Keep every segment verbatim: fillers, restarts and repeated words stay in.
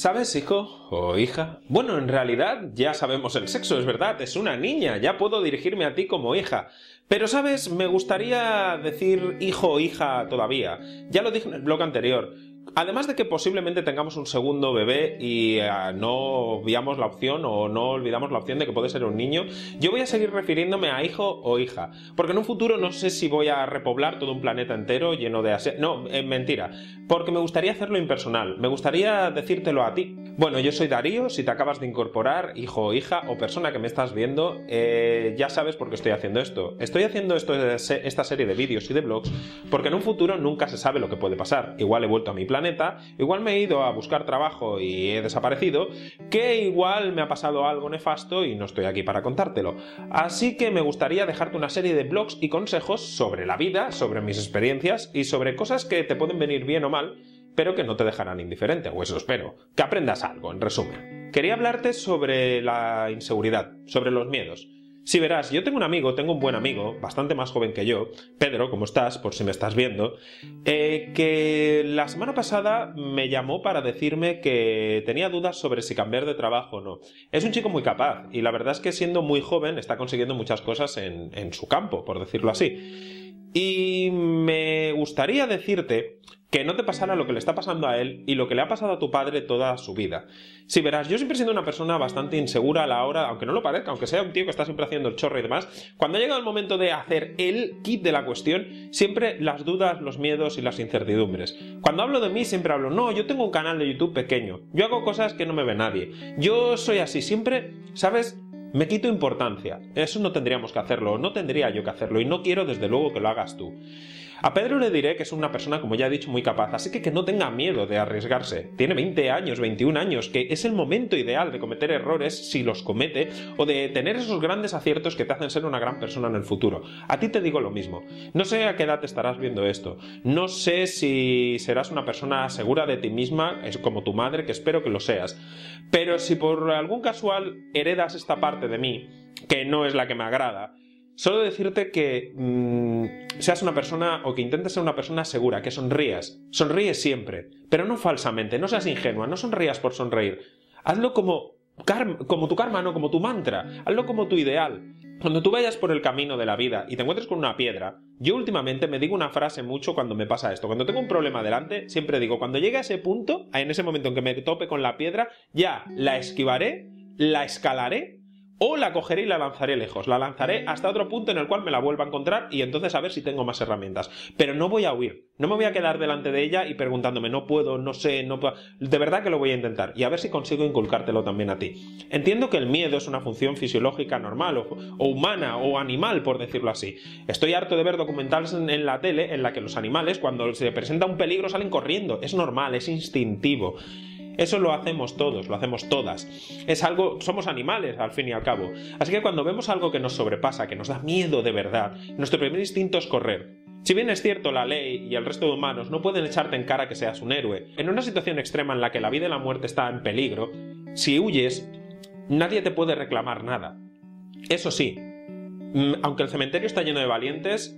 ¿Sabes, hijo o hija? Bueno, en realidad ya sabemos el sexo, es verdad, es una niña, ya puedo dirigirme a ti como hija. Pero, ¿sabes? Me gustaría decir hijo o hija todavía. Ya lo dije en el blog anterior. Además de que posiblemente tengamos un segundo bebé y uh, no obviamos la opción o no olvidamos la opción de que puede ser un niño, yo voy a seguir refiriéndome a hijo o hija, porque en un futuro no sé si voy a repoblar todo un planeta entero lleno de... ase... No, eh, mentira, porque me gustaría hacerlo impersonal, me gustaría decírtelo a ti. Bueno, yo soy Darío, si te acabas de incorporar, hijo o hija o persona que me estás viendo, eh, ya sabes por qué estoy haciendo esto. Estoy haciendo esto, esta serie de vídeos y de blogs porque en un futuro nunca se sabe lo que puede pasar. Igual he vuelto a mi planeta, igual me he ido a buscar trabajo y he desaparecido, que igual me ha pasado algo nefasto y no estoy aquí para contártelo. Así que me gustaría dejarte una serie de blogs y consejos sobre la vida, sobre mis experiencias y sobre cosas que te pueden venir bien o mal, pero que no te dejarán indiferente, o eso espero. Que aprendas algo, en resumen. Quería hablarte sobre la inseguridad, sobre los miedos. Si verás, yo tengo un amigo, tengo un buen amigo, bastante más joven que yo, Pedro, ¿cómo estás? Por si me estás viendo, eh, que la semana pasada me llamó para decirme que tenía dudas sobre si cambiar de trabajo o no. Es un chico muy capaz, y la verdad es que siendo muy joven está consiguiendo muchas cosas en, en su campo, por decirlo así. Y me gustaría decirte que no te pasara lo que le está pasando a él y lo que le ha pasado a tu padre toda su vida. Si verás, yo siempre he sido una persona bastante insegura a la hora, aunque no lo parezca, aunque sea un tío que está siempre haciendo el chorro y demás, cuando ha llegado el momento de hacer el kit de la cuestión, siempre las dudas, los miedos y las incertidumbres. Cuando hablo de mí siempre hablo, no, yo tengo un canal de YouTube pequeño, yo hago cosas que no me ve nadie, yo soy así, siempre, ¿sabes? Me quito importancia. Eso no tendríamos que hacerlo, no tendría yo que hacerlo, y no quiero desde luego que lo hagas tú. A Pedro le diré que es una persona, como ya he dicho, muy capaz, así que que no tenga miedo de arriesgarse. Tiene veinte años, veintiún años, que es el momento ideal de cometer errores si los comete, o de tener esos grandes aciertos que te hacen ser una gran persona en el futuro. A ti te digo lo mismo. No sé a qué edad te estarás viendo esto. No sé si serás una persona segura de ti misma, es como tu madre, que espero que lo seas. Pero si por algún casual heredas esta parte de mí, que no es la que me agrada, solo decirte que mmm, seas una persona o que intentes ser una persona segura, que sonrías. Sonríes siempre, pero no falsamente, no seas ingenua, no sonrías por sonreír. Hazlo como, como tu karma, no como tu mantra. Hazlo como tu ideal. Cuando tú vayas por el camino de la vida y te encuentres con una piedra, yo últimamente me digo una frase mucho cuando me pasa esto. Cuando tengo un problema delante, siempre digo, cuando llegue a ese punto, en ese momento en que me tope con la piedra, ya la esquivaré, la escalaré, o la cogeré y la lanzaré lejos. La lanzaré hasta otro punto en el cual me la vuelva a encontrar y entonces a ver si tengo más herramientas. Pero no voy a huir. No me voy a quedar delante de ella y preguntándome, no puedo, no sé, no puedo. De verdad que lo voy a intentar. Y a ver si consigo inculcártelo también a ti. Entiendo que el miedo es una función fisiológica normal o, o humana o animal, por decirlo así. Estoy harto de ver documentales en, en la tele en la que los animales, cuando se presenta un peligro, salen corriendo. Es normal, es instintivo. Eso lo hacemos todos, lo hacemos todas. Es algo, somos animales al fin y al cabo. Así que cuando vemos algo que nos sobrepasa, que nos da miedo de verdad, nuestro primer instinto es correr. Si bien es cierto, la ley y el resto de humanos no pueden echarte en cara que seas un héroe, en una situación extrema en la que la vida y la muerte está en peligro, si huyes, nadie te puede reclamar nada. Eso sí, aunque el cementerio está lleno de valientes,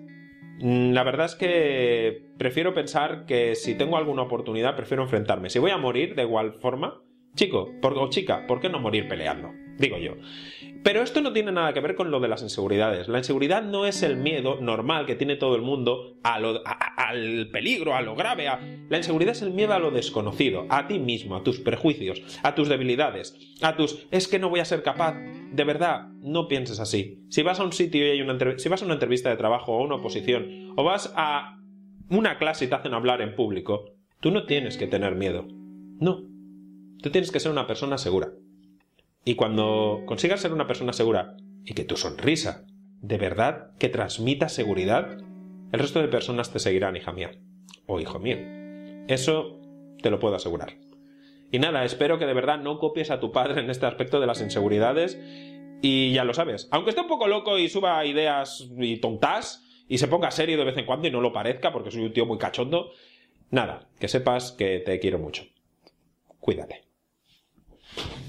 la verdad es que prefiero pensar que si tengo alguna oportunidad prefiero enfrentarme. Si voy a morir de igual forma, chico por, o chica, ¿por qué no morir peleando? Digo yo. Pero esto no tiene nada que ver con lo de las inseguridades. La inseguridad no es el miedo normal que tiene todo el mundo a lo, a, a, al peligro, a lo grave. A... La inseguridad es el miedo a lo desconocido, a ti mismo, a tus prejuicios, a tus debilidades, a tus es que no voy a ser capaz. De verdad, no pienses así. Si vas a un sitio y hay una entrev- si vas a una entrevista de trabajo o a una oposición, o vas a una clase y te hacen hablar en público, tú no tienes que tener miedo. No. Tú tienes que ser una persona segura. Y cuando consigas ser una persona segura y que tu sonrisa de verdad que transmita seguridad, el resto de personas te seguirán, hija mía. O hijo mío. Eso te lo puedo asegurar. Y nada, espero que de verdad no copies a tu padre en este aspecto de las inseguridades. Y ya lo sabes. Aunque esté un poco loco y suba ideas y tontas y se ponga serio de vez en cuando y no lo parezca porque soy un tío muy cachondo, nada, que sepas que te quiero mucho. Cuídate.